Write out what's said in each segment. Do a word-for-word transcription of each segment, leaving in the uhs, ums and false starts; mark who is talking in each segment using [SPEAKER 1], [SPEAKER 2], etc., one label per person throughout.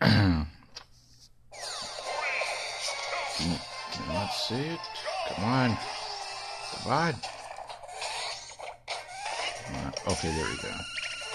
[SPEAKER 1] Can you, can you not see it? Come on. Come on. Come on. Okay, there we go.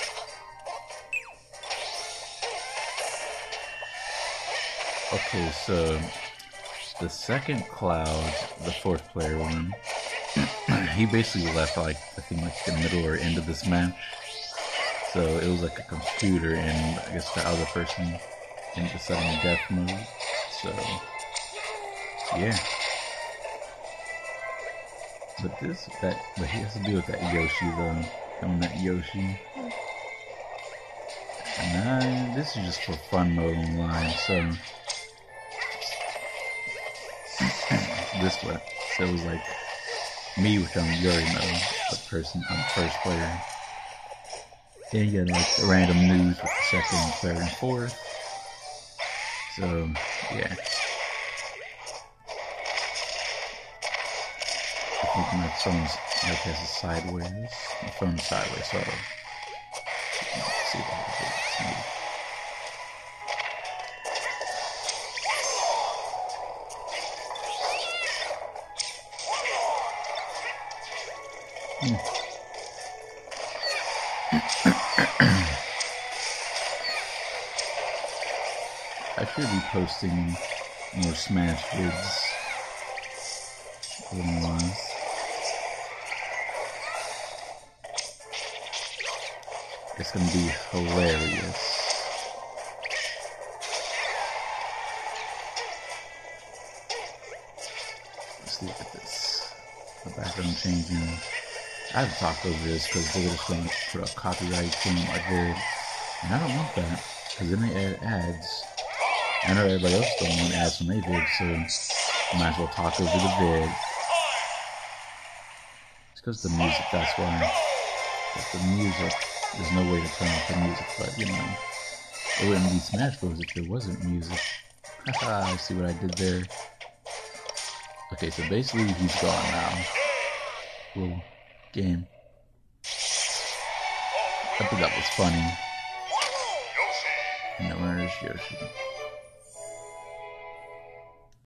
[SPEAKER 1] Okay, so the second Cloud, the fourth player one, he basically left like I think like the middle or end of this match. So it was like a computer and I guess the other person in the sudden death mode. So yeah. But this that but he has to do with that Yoshi though. Coming that Yoshi. And uh, this is just for fun mode online, so this one. So it was like me, which I'm you already know, the person I'm first player. Then you get like the random news with the second, third, and fourth. So yeah. I think my phone's like has it sideways. My phone's sideways, so let's see if I can do it. Hmm. I should be posting more Smash vids than was. It's gonna be hilarious. Let's look at this. The background changing. I have to talk over this because they're just going to put a copyright thing like that. And I don't want that because then they add ads. I know everybody else don't want ads when they vid, so I might as well talk over the vid. It's because the music, that's why. But the music, there's no way to turn off the music, but you know, it wouldn't be Smash Bros. If there wasn't music. Haha, see what I did there? Okay, so basically he's gone now. Little game. I thought that was funny. And where's Yoshi?